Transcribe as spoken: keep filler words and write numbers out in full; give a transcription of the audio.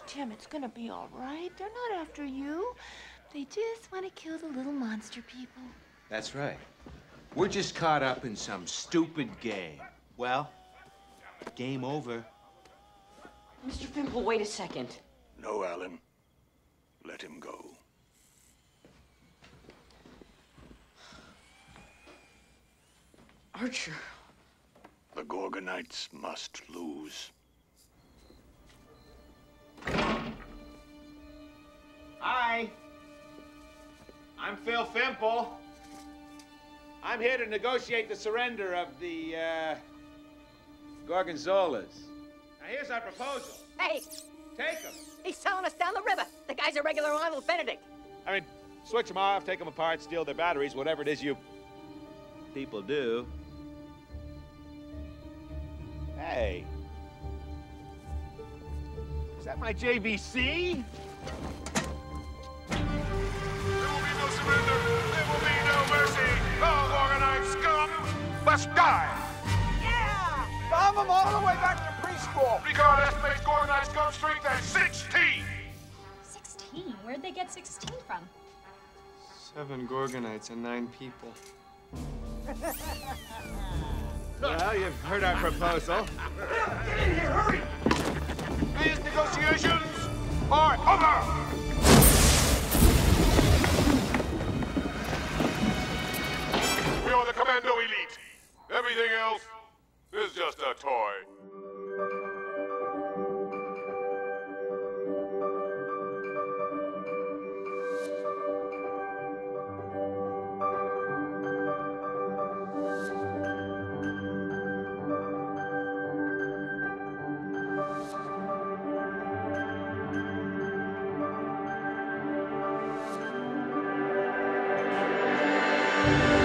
Tim, it's gonna be all right. They're not after you. They just want to kill the little monster people. That's right. We're just caught up in some stupid game. Well, game over. Mister Fimple, wait a second. No, Alan. Let him go. Archer. The Gorgonites must lose. Hi. I'm Phil Fimple. I'm here to negotiate the surrender of the, uh, Gorgonzolas. Now, here's our proposal. Hey! Take them. He's selling us down the river. The guy's a regular Arnold Benedict. I mean, switch them off, take them apart, steal their batteries, whatever it is you people do. Hey. Is that my J V C? There will be no surrender. There will be no mercy. All Gorgonite scum must die. Yeah! Bomb them all the way back to preschool. Ricard estimates Gorgonite scum strength at sixteen. sixteen? Where'd they get sixteen from? Seven Gorgonites and nine people. Well, you've heard our proposal. Get in here, hurry! These negotiations are over! We are the Commando Elite. Everything else is just a toy. Thank you.